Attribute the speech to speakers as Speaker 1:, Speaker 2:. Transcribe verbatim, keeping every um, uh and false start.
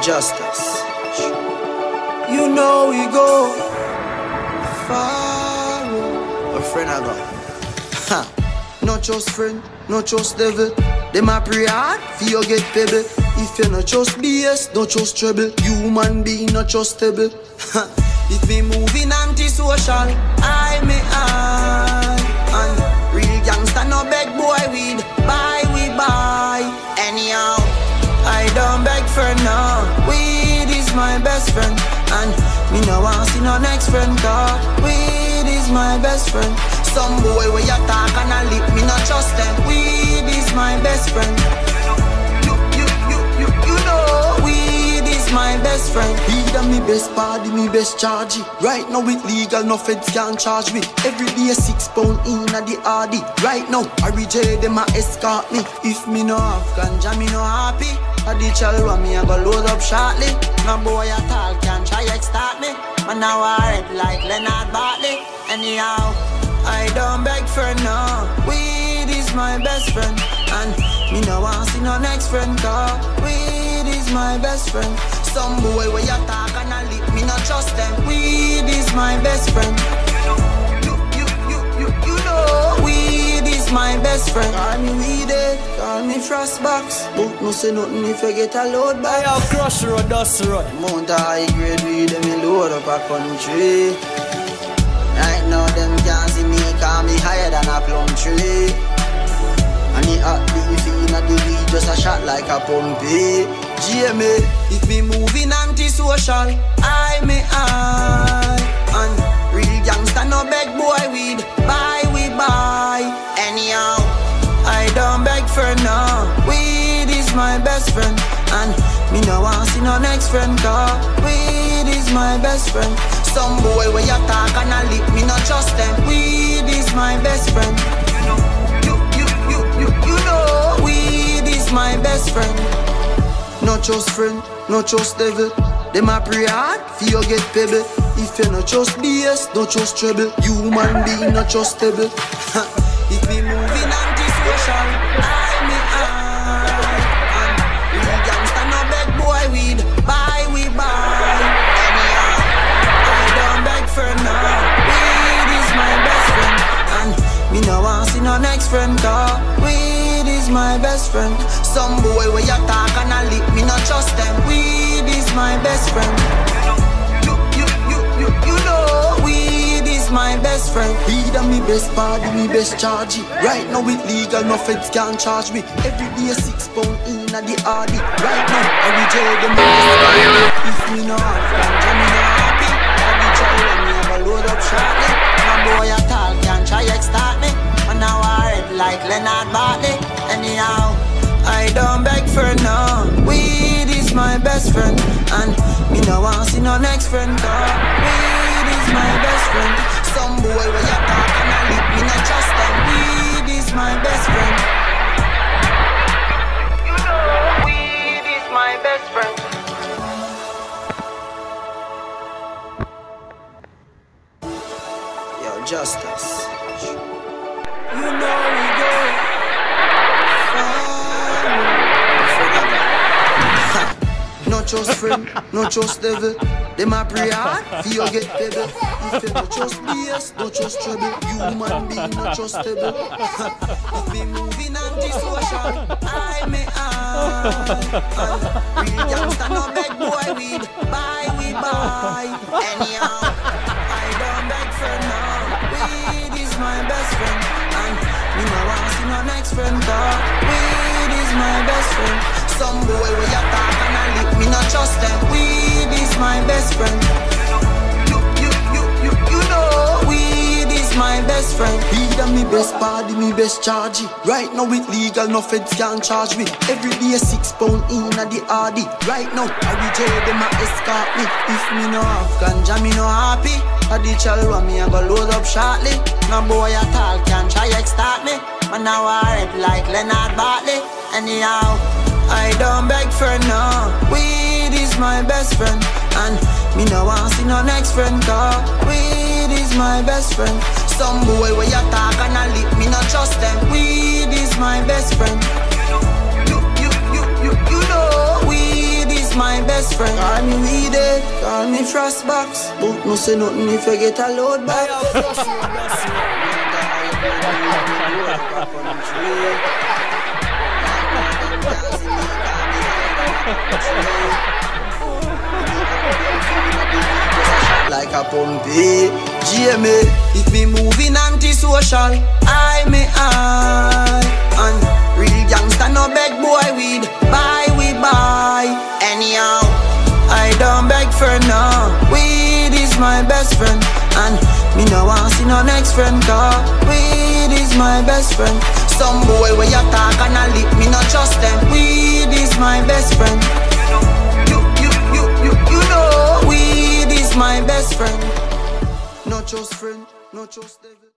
Speaker 1: Justice. You know we go far. A friend I got. Ha. Not just friend, not just devil. Them a pray hard for you get pebble. If you not just B S, not just trouble. Human being not just stable. If me moving anti-social, I may I. And real gangsta no beg boy weed. Buy we buy. Anyhow, I don't beg for no. Weed is my best friend. And me no want see no next friend. Cause weed is my best friend. Some boy where you talk and I lip, me not trust them. Weed is my best friend. You, you, you, you, you know weed is my best friend. Weed and me best party, me best charge it. Right now it legal, no feds can't charge me. Every day six pound in at the R D. Right now, I reject them a escort me. If me no have ganja, me no happy. I the chalwa me I go load up shortly. No boy at all can try extort me. Man now I red like Leonard Bartley. Anyhow, I don't beg for no. Weed is my best friend. And me no want see no next friend. Cause weed is my best friend. Some boy where you talk and I lip, me not trust them. Weed is my best friend. You, you, you, you, you know weed is my best friend. Call me weeded, call me frostbox. But no say nothing if you get a load back.
Speaker 2: I have crush road, dust road.
Speaker 1: Mount a high grade weed, them me load up a country. Right now them can't see me, call me higher than a plum tree. And the hot beef in the weed just a shot like a pumpy. G M A, if me moving anti-social, I may I. And real gangsta no beg boy weed. Buy we buy. Anyhow, I don't beg for no. Weed is my best friend. And me no want see no next friend. Cause weed is my best friend. Some boy where you talk and I lip, me not trust them. Weed is my best friend. You, you, you, you, you know weed is my best friend. Not just friend, not just devil. Them a pray hard for you get pebble. If you not just B S, not just trouble. Human being not just stable. If me moving anti-social, I may I. And real gangsta no beg boy weed. Buy we buy. Anyhow, I don't beg for no. Weed is my best friend. And me no want see no next friend. Cause weed is my best friend. Some boy where you talk and I lip, me not trust them. Weed is my best friend. You, you, you, you, you know weed is my best friend. Weed and me best party, me best charge it. Right now it legal, no feds can't charge me. Every day six pound in at the R D. Right now I reject them. If me no have ganja, me no happy. I be try when me have a load up shortly. No boy at all can try extort me. And now I red like Leonard Bartley. Anyhow, I don't beg for no. Weed is my best friend. And me no want see no next friend. Cause weed is my best friend. Some boy where you talk and I lip, me not trust them. Weed is my best friend. You know weed is my best friend. Yo, Justice. You know we go far. Not just friend, not just devil. Them a pray hard for you get pebble. If you not just B S, not just trouble. Human being not just stable. If me moving anti-social, I may I. Real gangsta no beg boy weed. Buy we buy. Anyhow, I don't beg for no. Weed is my best friend. And me no want see no next friend. Cause weed is my best friend. Some boy where you talk and I lip, me not trust them. Weed is my best friend. You, you, you, you, you know weed is my best friend. Weed and me best party, me best charge it. Right now it legal, no feds can't charge me. Every day six pound in at the R D. Right now I reject them a escort me. If me no have ganja, me no happy. I the chalwa me I go load up shortly. No boy at all can try extort me. Man now I red like Leonard Bartley. Anyhow, I don't beg for no. Weed is my best friend. And me no want see no next friend. Cause weed is my best friend. Some boy where you talk and I lip, me not trust them. Weed is my best friend. You, you, you, you, you know weed is is my best friend. Call me weed it, call me frost box. But no say nothing if you get a load back. Like a pumpy G M A. If me moving anti-social, I may I. And real gangsta no beg boy weed. Buy we buy. Anyhow, I don't beg for no. Weed is my best friend. And me no want see no next friend. Cause weed is my best friend. Some boy where you talk and a lip, me no trust them. Weed is my best friend. You, you, you, you, you know weed is my best friend. No trust friend, no trust devil.